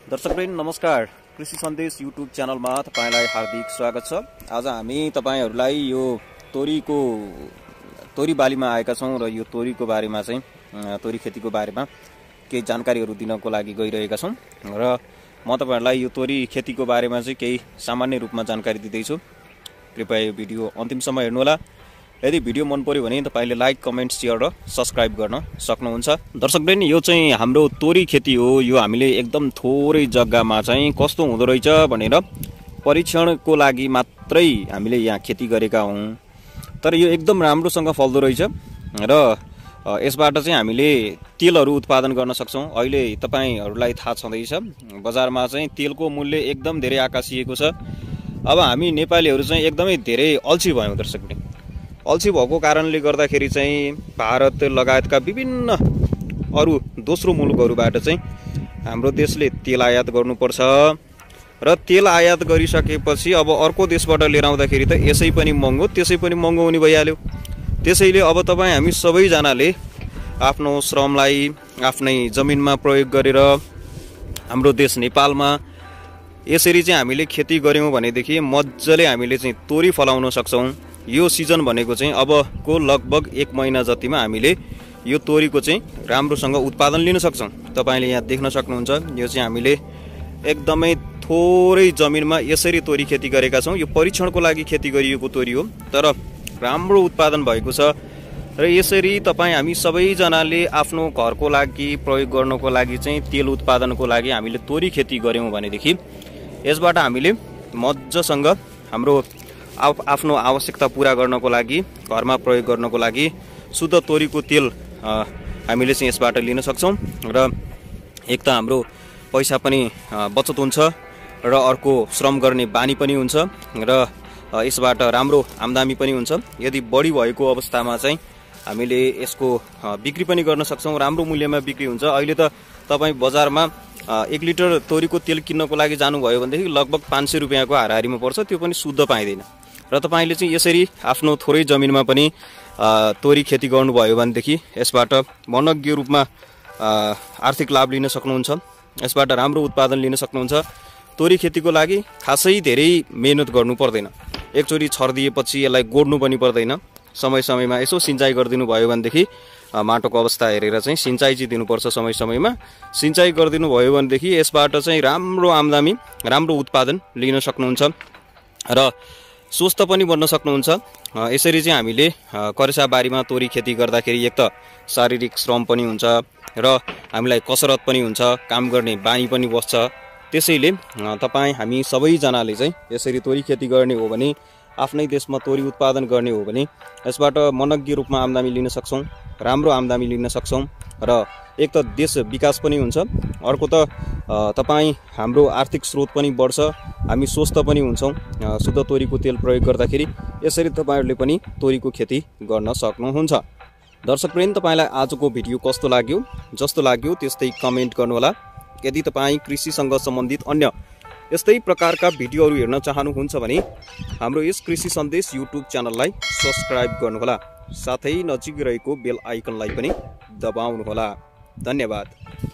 दर्शकवृन्द नमस्कार। कृषि सन्देश युट्युब च्यानलमा तपाईलाई हार्दिक स्वागत छ। आज हामी तपाईहरुलाई यो तोरी बालीमा आएका छौं र यो तोरीको बारेमा चाहिँ तोरी खेतीको बारेमा केही जानकारीहरु दिनको लागि गइरहेका छौं र म तपाईहरुलाई यो तोरी खेतीको बारेमा चाहिँ केही सामान्य रूपमा जानकारी दिँदै छु। कृपया यो भिडियो अन्तिमसम्म हेर्नु होला। यदि भिडियो मन पर्यो भने तपाईले लाइक, कमेन्ट, शेयर र सब्स्क्राइब गर्न सक्नुहुन्छ। दर्शकवृन्द यो चाहिँ हाम्रो तोरी खेती हो। यो हामीले एकदम थोरै जग्गामा चाहिँ कस्तो हुँदो रहेछ भनेर परीक्षणको लागि मात्रै हामीले यहाँ खेती गरेका हौं। तर यो एकदम राम्रोसँग फल्दो रहेछ र यसबाट चाहिँ हामीले तेलहरु उत्पादन गर्न सक्छौं। अहिले तपाईहरुलाई थाहा छँदैछ बजारमा चाहिँ तेलको मूल्य एकदम धेरै आकाशिएको छ। अब हामी नेपालीहरु चाहिँ एकदमै धेरै अल्छी भयौं। दर्शकवृन्द अल्छी भएको कारणले गर्दाखेरि चाहिँ भारत लगायतका विभिन्न अरु दोस्रो मुलुकहरुबाट चाहिँ हाम्रो देशले तेल आयात गर्नुपर्छ र तेल आयात गरिसकेपछि अब अर्को देशबाट लिएर आउँदाखेरि त यसै पनि महँगो त्यसै पनि महँगो हुने भइहाल्यो। त्यसैले अब तपाई हामी सबैजनाले आफ्नो श्रमलाई आफ्नै जमिनमा प्रयोग गरेर हाम्रो देश नेपालमा यसरी चाहिँ हामीले खेती गर्यौं भनेदेखि मज्जाले हामीले चाहिँ तोरी फलाउन सक्छौं। यो सिजन भनेको चाहिँ अबको लगभग 1 महिना जतिमा हामीले यो तोरीको चाहिँ राम्रोसँग उत्पादन लिन सक्छौं। तपाईले यहाँ देख्न सक्नुहुन्छ यो चाहिँ हामीले एकदमै थोरै जमिनमा यसरी तोरी खेती गरेका छौं। यो परीक्षणको लागि खेती गरिएको तोरी हो तर राम्रो उत्पादन भएको छ र यसरी तपाई हामी सबैजनाले आफ्नो घरको लागि प्रयोग गर्नको लागि चाहिँ तेल उत्पादनको लागि हामीले तोरी खेती गर्यौं भनेदेखि यसबाट हामीले मज्जासँग हाम्रो आफ्नो आवश्यकता पूरा गर्नको लागि घरमा प्रयोग गर्नको लागि शुद्ध तोरीको तेल हामीले चाहिँ यसबाट लिन सक्छौं र एक त हाम्रो पैसा पनि बचत हुन्छ र अर्को श्रम गर्ने बानी पनि हुन्छ र यसबाट राम्रो आम्दानी पनि हुन्छ। यदि बढी भएको अवस्थामा चाहिँ हामीले यसको बिक्री पनि गर्न सक्छौं। राम्रो मूल्यमा बिक्री हुन्छ। अहिले त तपाई बजारमा 1 लिटर तोरीको तेल किन्नको लागि जानुभयो भनेदेखि लगभग 500 रुपैयाँको हाराहारीमा पर्छ। त्यो पनि शुद्ध पाइदैन र तपाईले चाहिँ यसरी आफ्नो थोरै जमिनमा पनि तोरी खेती गर्नुभयो भनेदेखि यसबाट मनग्य रूपमा आर्थिक लाभ लिन सक्नुहुन्छ। यसबाट राम्रो उत्पादन लिन सक्नुहुन्छ। तोरी खेतीको लागि खासै धेरै मेहनत गर्नु पर्दैन। एकचोटी छर्दिएपछि यसलाई गोड्नु पनि पर्दैन। समय समयमा यसो सिंचाइ गरिदिनु भयो भनेदेखि माटोको अवस्था हेरेर चाहिँ सिंचाइ चाहिँ दिनुपर्छ। समय समयमा सिंचाइ गरिदिनु भयो भनेदेखि यसबाट चाहिँ राम्रो आम्दानी, राम्रो उत्पादन लिन सक्नुहुन्छ र स्वस्थ पनि बन्न सक्नुहुन्छ। यसरी चाहिँ हामीले करेसा बारीमा तोरी खेती गर्दाखेरि एक त शारीरिक श्रम पनि हुन्छ र हामीलाई कसरत पनि हुन्छ, काम गर्ने बानी पनि बस्छ। त्यसैले तपाई हामी सबैजनाले चाहिँ यसरी तोरी खेती गर्ने हो भने आफ्नै देशमा तोरी उत्पादन गर्ने हो भने यसबाट मनग्य रूपमा आम्दानी लिन सक्छौं, राम्रो आम्दानी लिन सक्छौं र एक त देश विकास पनि हुन्छ, अर्को त तपाई हाम्रो आर्थिक स्रोत पनि बढ्छ, हामी स्वस्थ पनि हुन्छौं शुद्ध तोरीको तेल प्रयोग गर्दाखेरि। यसरी तपाईहरुले पनि तोरीको खेती गर्न सक्नुहुन्छ। दर्शकवृन्द तपाईलाई आजको भिडियो कस्तो लाग्यो? जस्तो लाग्यो त्यस्तै कमेन्ट गर्नुहोला। यदि तपाई कृषिसँग सम्बन्धित अन्य यस्तै प्रकारका भिडियोहरु हेर्न चाहनुहुन्छ भने हाम्रो यस कृषि सन्देश युट्युब च्यानललाई सब्स्क्राइब गर्नुहोला। साथै नजिक रहेको बेल आइकनलाई पनि दबाउनुहोला। धन्यवाद।